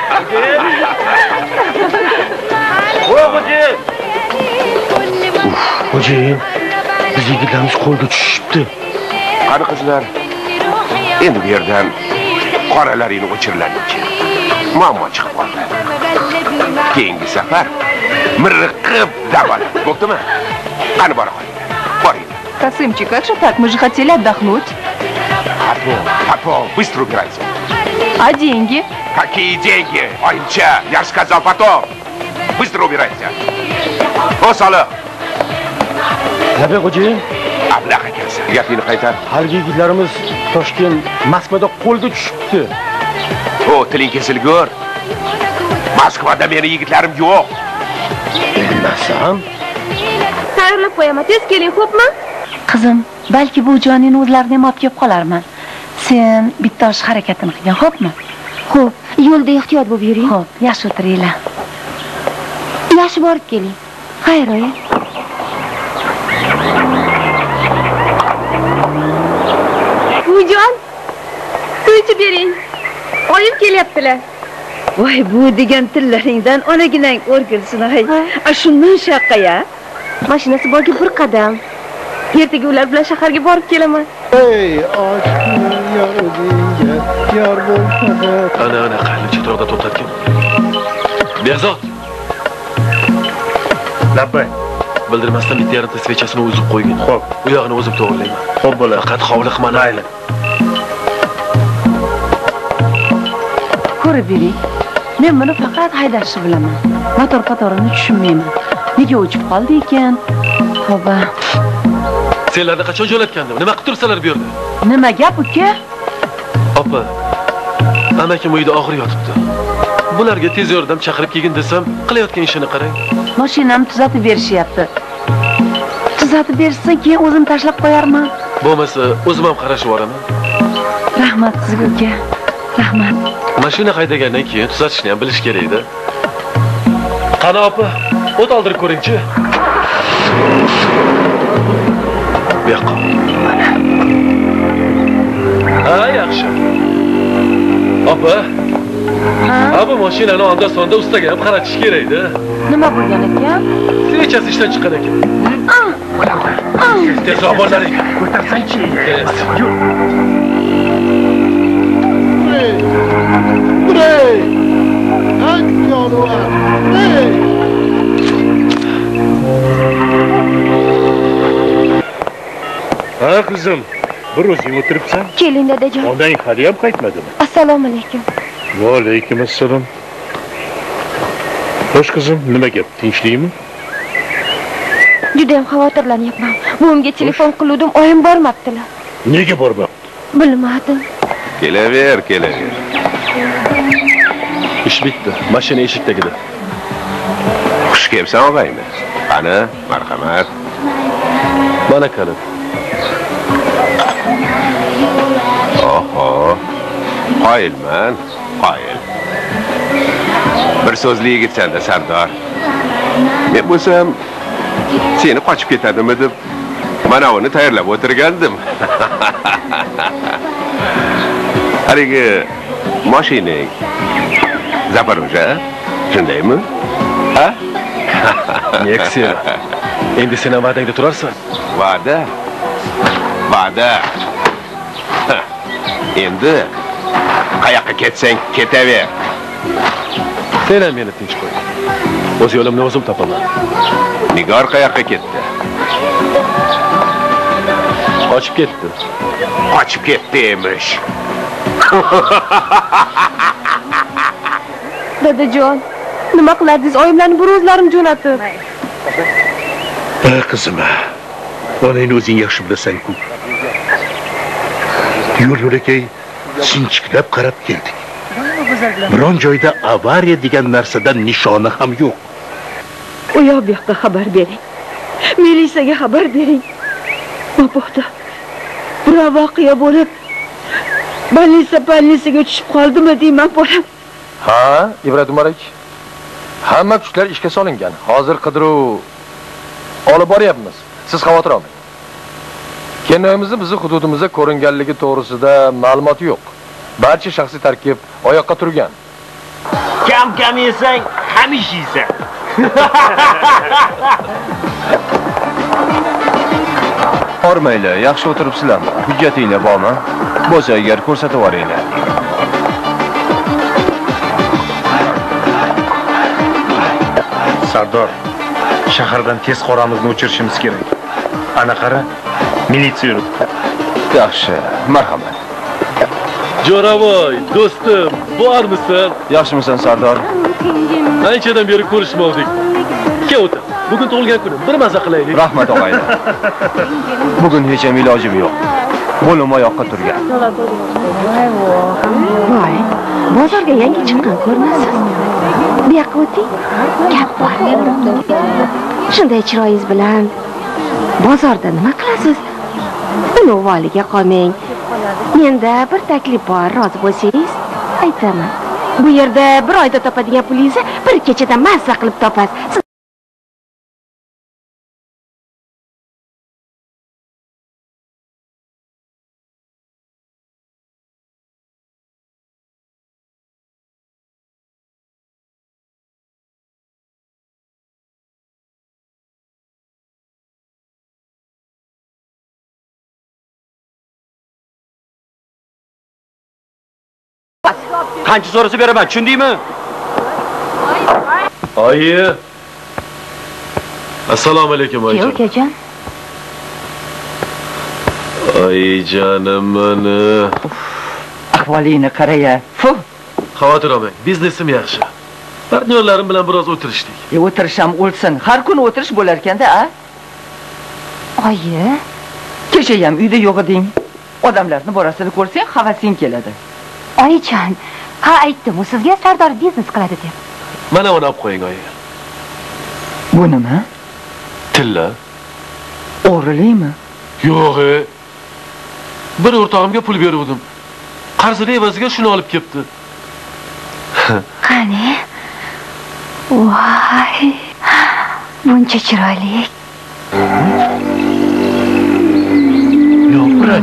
Xo'jayin, biz yigitlarimiz qo'lga tushibdi. Qani qizlar, endi bu yerdan qoralaringni o'chirladik. Muammo chiqib qoldi. Keyingi safar mirqib daval. Bo'ptimi? Qani bora qoling. Boring. Косымчик, как же так? Мы же хотели отдохнуть. Потом, быстро убирайся. А деньги? Какие деньги? Oyimcha, я же сказал потом. Быстро убирайся. O Solih. Nima xo'jayin? Ablah ekansan. Gapingni qaytar. Haligi yigitlarimiz Toshkent, Moskvada qo'lga tushibdi. O, tiling kesilgur. Moskvada meni yigitlarim yo'q. Bilmasam. Tayyorlab qo'yaman. Tez keling, xo'pmi? Qizim, balki bu joyning o'zlarini ham olib kelib qolarman. Sen bitta osh harakatini qilgan, xo'pmi? Xo'p, yo'lda ehtiyot bo'lib yuring. Xo'p, yaxshi o'tiringlar. Yaxshi borib keling. Xayr, oyi. Buvijon, suv ichib bering. Oyim kelyaptilar. Voy, bu degan tillaringdan onaginang o'rgilsin, hay. Shundan shaqqa-ya. Mashinasi borga bir qadam. Ertaga ular bilan shaharga borib kelaman. Ey, oshni yo'lingga yor bo'lsa. Ana qayli chetoqda to'xtatgan. Behzod. Labbay. Bildirmasdan bitta yarimta svechasini o'zib qo'ygan. Xo'p, u yog'ini o'zim to'g'rilayman. Xo'p bo'ladi. Faqat hovliqman. Mayli. Ko'rib bering. Men buni faqat haydashni bilaman. Motor-patorini tushunmayman. Nega o'chib qoldi ekan? Xo'ba. Senlarni qachon jo'natgandim? Nima qilib tursalar bu yerda? Nima gap uka? Opa, amakim uyda og'ir yotibdi. Bularga tez yordam chaqirib kelgin desam, qilayotgan ishini qarang. Mashinamni tuzatib berishyapti. Tuzatib bersa, keyin o'zim tashlab qo'yarman. Bo'lmasa, o'zim ham qarashib boraman. Rahmat sizga uka. Rahmat. Mashina haydagandan keyin tuzatishni ham bilish kerak-da. Qani opa, o't oldirib ko'ring-chi. Bu yoqqa. Ha, yaxshi. Opa. Ha, bu mashinani onda sonda ustaga ham qaratish kerak-da. Nima bo'lgan ekan? Svechasi ishdan chiqqan ekan. Tezroq bo'laring. Ko'tarsan-chi. Buray! Ak jonivor! Buray! Ha qizim, bir o'zing o'tiribsan? Keling dadajon. Onang hali ham qaytmadimi? Assalomu alaykum. Va alaykum assalom. Xo'sh qizim, nima gap? Tinchlikmi? Juda ham xavotirlanyapman. Buvimga telefon qildim, oyim bormabdilar. Nega bormabdi? Bilmadim. Kelaver, kelaver. Ish bitdi. Mashina eshikdagida. Xush kelibsan, og'ayni. Qani, marhamat. Mana kalit. Oho. Qoyilman, qoyil. Bir so'zli yigitsan-da, Sardor. Men bo'lsam seni qochib ketadimi deb mana uni tayyorlab o'tirgandim. Haligi mashinang Zaporojye, shundaymi? Ha? Nexia. Endi sen ham va'dangda turarsan. Va'da. Va'da. Endi qayoqqa ketsang ketaver. Sen ham meni tinch qo'y. O'z yo'limni o'zim topaman. Nigor qayoqqa ketdi? Qochib ketdi. Qochib ketdi emish. Dadajon, nima qilardingiz? Oyimlarni bir o'zlarim jo'natib. Qizim, onangni o'zing yaxshi bilasan-ku. Yo'l-yo'lakay sinchiklab qarab keldik. Biron joyda avariya degan narsadan nishoni ham yo'q. U yoq bu yoqqa xabar bering. Militsiyaga xabar bering. Mabodo bir voqea bo'lib, politsiyaga tushib qoldimi deyman bolam. Ha, Ibrat Umarovich. Hamma kuchlar ishga solingan. Hozir qidiruv olib boryapmiz. Siz xavotir olmang. Kennoyimizni bizning hududimizda ko'ringanligi to'g'risida ma'lumot yo'q. Barcha shaxsiy tarkib oyoqqa turgan. Kam yesang, hamish yeysan. Hormaylar, yaxshi o'tiribsizlarmi? Hujjatinglar bormi? Bo'lsa agar ko'rsatib yuboringlar. Sardor, shahardan tez qoramizni o'chirishimiz kerak. Ana qara, militsiya yuribdi. Yaxshi, marhamat. Jo'ravoy, do'stim, bormisan? Yaxshimisan, Sardor? Anchadan beri ko'rishmovdik. Kel o'tir. Bugun tug'ilgan kunim. Bir maza qilaylik. Rahmat og'ayni. Bugun hech ham ilojim yo'q. Qo'lim oyoqqa turgan. Voy, bozorga yangi chiqqan ko'rinasiz. Bu yoqqa o'ting. Gap bor. Shunday chiroyingiz bilan bozorda nima qilasiz? Uni voliga qolmang. Menda bir taklif bor, rozi bo'lsangiz aytaman. Bu yerda bir oyda topadigan pulingizni bir kechada mazza qilib topasiz. Qancha so'rasa beraman, tushundingmi? Oyi. Assalomu alaykum oyijon. Yo'q, akajon. Oyijonim meni. Ahvolingni qara-ya. Xavotir olmang, biznesim yaxshi. Partnyorlarim bilan biroz o'tirishdik. O'tirisham o'lsin. Har kuni o'tirish bo'lar ekanda, a? Oyi, Kecha ham uyda yo'q eding. Odamlarni borasini ko'rsang, havasing keladi. oyijon, ha aytdim, u sizga Sardor biznes qiladi deb. Mana uni olib qo'ying, oyi. Bu nima? Tilla. O'g'rilikmi? Yo'q. Bir o'rtog'imga pul beruvdim. Qarzini evaziga shuni olib kelibdi. Qani? Voy. Buncha chiroyli. Yo'q,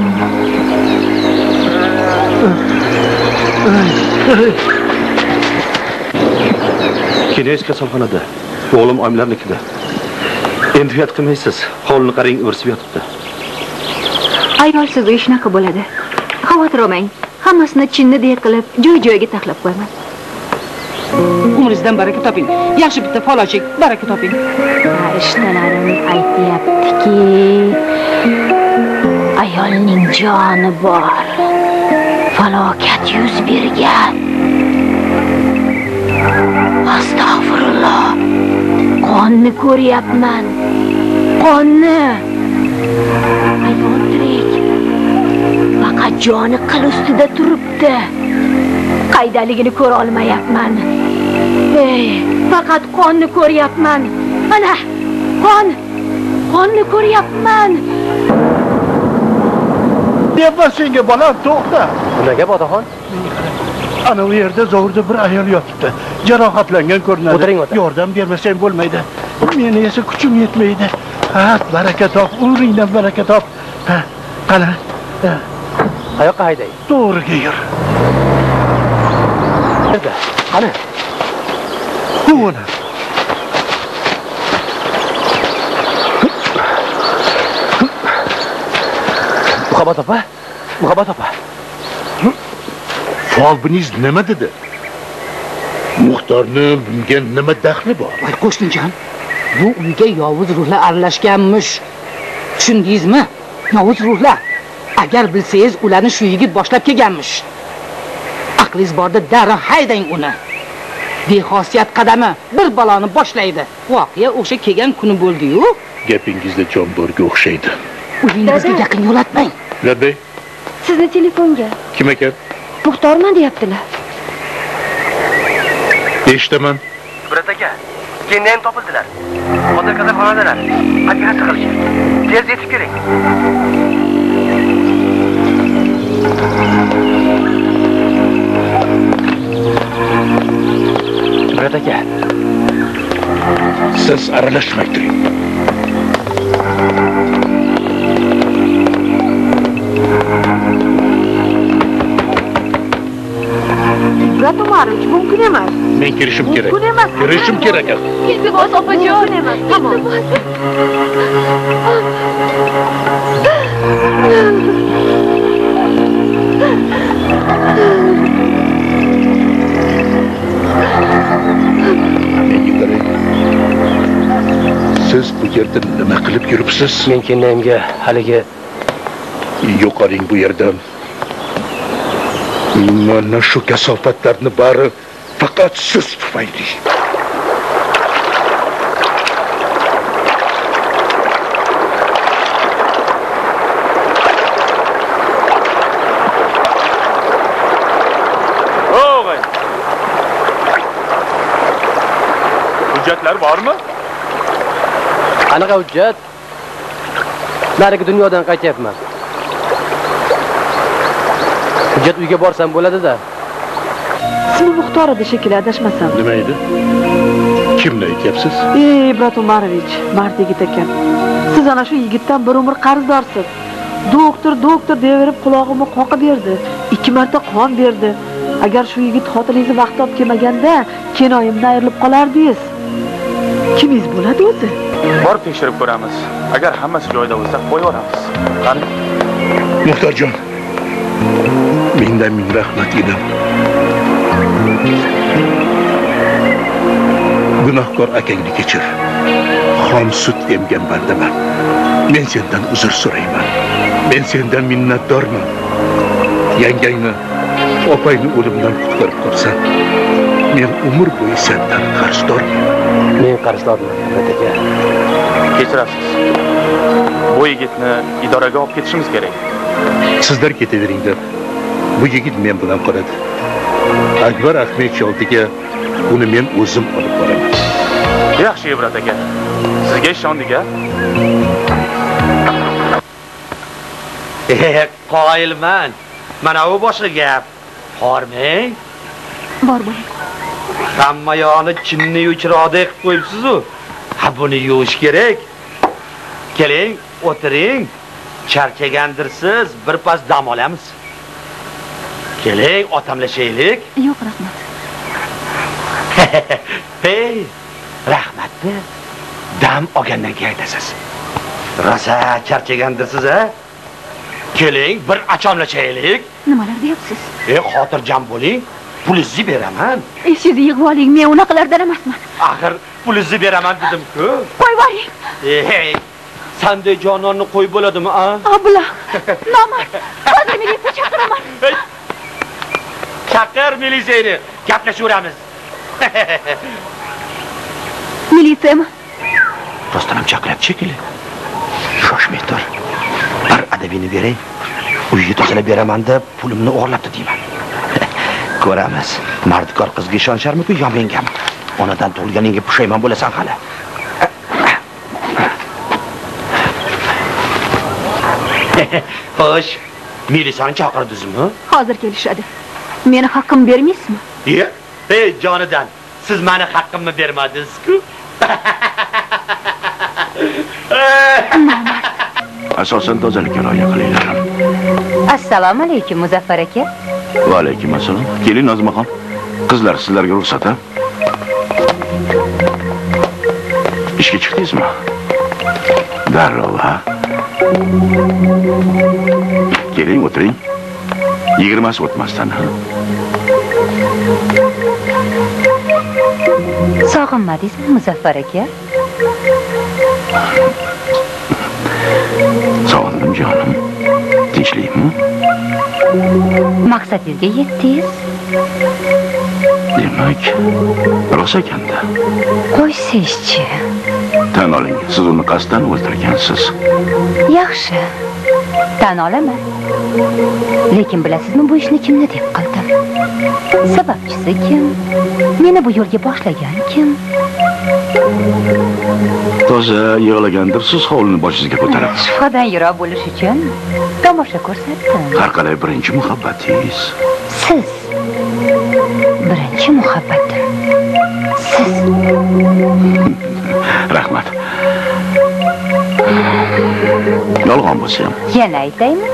Kinoyes kasalxonada. O'g'lim oyimlarnikida. Endi uyat qilmaysiz. Hovlini qarang, o'rsib yotibdi. Ayolsiz uy shunaqa bo'ladi. Xavotir olmang. Hammasini chinni-dek qilib, joy-joyiga taxlab qo'yaman. Umringizdan baraka toping. Yaxshi bitta falochik, baraka toping. Ishtalarim aytayaptiki, ayolning joni bor. Falokat yuz bergan. Astag'firulloh. Qonni ko'ryapman. Qonni. Ayol tirik. Faqat joni qil ustida turibdi. Qaydaligini ko'ra olmayapman. Faqat qonni ko'ryapman. Mana qonni ko'ryapman. Deyapman senga bolam, to'xta. Nimaga Bodaxon? Ana u yerda zovurda bir ayol yotibdi. Jarohatlangan ko'rinadi. O'tiring, o'tiring. Yordam bermasang bo'lmaydi. Meni esa kuchim yetmaydi. Ha, baraka top, umringdan baraka top. Ha, qani. Qayoqqa hayday? To'g'riga yur. Nerda? Qani? Quvona. Muhabbat opa? Muhabbat opa. Folbiniz nima dedi? Muxtorni bunga nima daxli bor? Voy qo'shnijon, bu unga yovuz ruhlar aralashganmish. Tushundingizmi? Yovuz ruhlar. Agar bilsangiz, ularni shu yigit boshlab kelganmish. Aqlingiz borda darrov haydang uni. Bexosiyat qadami bir baloni boshlaydi. Voqea o'sha kelgan kuni bo'ldi-yu. Gapingizda jon borga o'xshaydi. Uyingizga yaqin yo'latmang. Labay. Sizni telefonga. Kim ekan? Muxtorman deyaptilar. Eshitaman. Ibrat aka, keyin ham topildilar. Hozir kasalxonadalar. Operatsiya qilishgan. Tez yetib keling. Ibrat aka, siz aralashmay turing. Ibrat Umarovich, mumkin emas. Men kirishim kerak. Mumkin emas. Kirishim kerak. Iltimos opajon. Mumkin emas. Tamom. Siz bu yerda nima qilib yuribsiz? Men kennayimga haligi yo'qoling bu yerdan. Mana shu kasofatlarni bari faqat siz tufayli. O'g'ay. Hujjatlar bormi? Qanaqa hujjat? Narigi dunyodan qaytyapman. Hujjat uyga borsam bo'ladi-da. Ismi Muxtor edi shekilli, adashmasam. Nima edi? Kimni aytyapsiz? Ibrat Umarovich, mard yigit ekan. Siz ana shu yigitdan bir umr qarzdorsiz. Doktor deyaverib qulog'imni qoqib berdi. 2 marta qon berdi. Agar shu yigit xotiningizni vaqt olib kelmaganda, kinoyimdan ayrilib qolardingiz. Kimingiz bo'ladi o'zi? Borib tekshirib ko'ramiz. Agar hammasi joyida bo'lsa, qo'yib yuboramiz. Qani? Muxtorjon, mendan ming rahmat edim. Gunohkor akangni kechir. Xom sut emgan bandaman. Men sendan uzr so'rayman. Men sendan minnatdorman. Yangangni, opangni o'limdan qutqarib qolsan, men umr bo'yi sendan qarzdorman. Men qarzdorman, Ibrat aka. Kechirasiz. Bu yigitni idoraga olib ketishimiz kerak. Sizlar ketavering deb. Bu yigit men bilan qoladi. Akbar Ahmedchi oldiga uni men o'zim olib boraman. Yaxshi, Ibrat aka. Sizga ishondik-a? Qoyilman. Mana u boshqa gap. Hormang. Bor bo'ling. Hamma yo'ni chinni yuchiroqdek qilib qo'yibsiz-ku. Ha, buni yuvish kerak. Keling, o'tiring. Charchagandirsiz, birpas dam olamiz. Keling, otamlashaylik. Yo'q, rahmat. Hey, rahmatni dam olgandan keyin aytasiz. Rosa charchagandirsiz, a? Keling, bir achamlashaylik. Nimalar deyapsiz? Xotirjam bo'ling. Pulingizni beraman. Siz yig'ib oling, men unaqalardan emasman. Axir pulingizni beraman dedim-ku. Qo'yib oling. Hey, sanday jononni qo'yib bo'ladimi, a? Abla, nomard. Hozir militsiya chaqiraman. Chaqir militsiyani, gaplashaveramiz. Militsiyami? Rostdan ham chaqiryapti shekilli. Shoshmay tur. Bir adabini beray. Uyni tozalab beraman deb pulimni o'g'irlabdi deyman. Ko'ramiz. Mardikor qizga ishonisharmi-ku yo mengami? Onadan tug'ilganingga pushaymon bo'lasan hali. Xo'sh, militsiyani chaqirdingizmi? Hozir kelishadi. Meni haqqim bermaysizmi? Ey jonidan, siz meni haqqimni bermadingiz-ku. Asosan tozalikka rioya qilinglar. Assalomu alaykum, Muzaffar aka. Va alaykum assalom. Keling, Nozmaxon. Qizlar, sizlarga ruxsat, ha? Ishga chiqdingizmi? Darrov, ha? Keling, o'tiring. 20 o'tmasdan, ha? Sog'inmadingizmi, Muzaffar aka? Sog'indim jonim. Tinchlikmi? Maqsadingizga yetdingiz. Demak, rost ekanda. Qo'ysizchi. Tan oling, siz uni qasddan o'ldirgansiz. Yaxshi. Tan olaman. Lekin bilasizmi, bu ishni kimni deb qildim? Sababchisi kim? Meni bu yo'lga boshlagan kim? Toza yig'lagandirsiz, hovlini boshingizga ko'tarib. Shubhadan yiroq bo'lish uchun tomosha ko'rsatdim. Har qalay birinchi muhabbatingiz. Siz birinchi muhabbatim. Siz. Rahmat. Yolg'on bo'lsa ham. Yana aytaymi?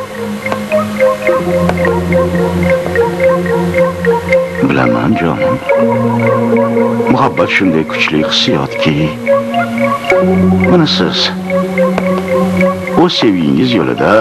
Bilaman jonim. Muhabbat shunday kuchli hissiyotki, mana siz o'z sevgingiz yo'lida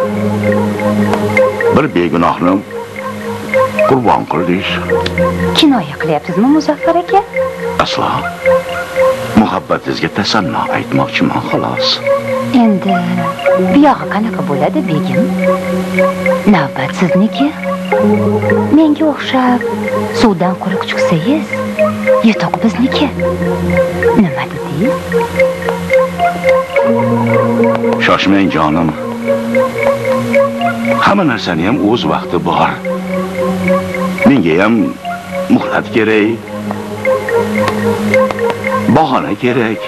bir begunohni qurbon qildingiz. Kinoya qilyapsizmi, Muzaffar aka? Aslo. Muhabbatingizga tasanno aytmoqchiman, xolos. Endi bu yog'i qanaqa bo'ladi, begim? Navbat sizniki. Menga o'xshab suvdan quruq chiqsangiz, yutuq bizniki. Nima dedingiz? Shoshmang jonim. Hamma narsani ham o'z vaqti bor. Menga ham muhlat kerak. Bahona kerak.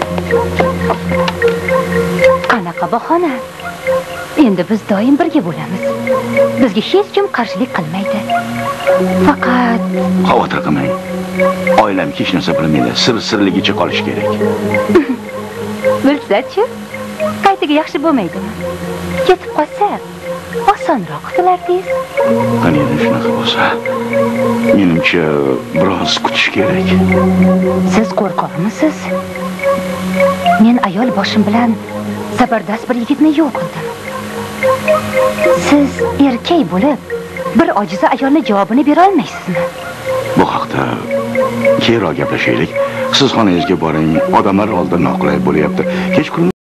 Qanaqa bahona? Endi biz doim birga bo'lamiz. Bizga hech kim qarshilik qilmaydi. Faqat xavotir qilmang. Oilam hech narsa bilmaydi. Sir-sirligicha qolish kerak. Bilsa-chi, qaytaga yaxshi bo'lmaydimi? Ketib qolsa, osonroq qilardingiz. Qani endi shunaqa bo'lsa, menimcha biroz kutish kerak. Siz qo'rqoqmisiz? Men ayol boshim bilan zabardast bir yigitni yo'q qildim. Siz erkak bo'lib, bir ojiza ayolni javobini bera olmaysizmi? Bu haqda keyinroq gaplashaylik. Siz xonangizga boring. Odamlar oldida noqulay bo'lyapti. Kech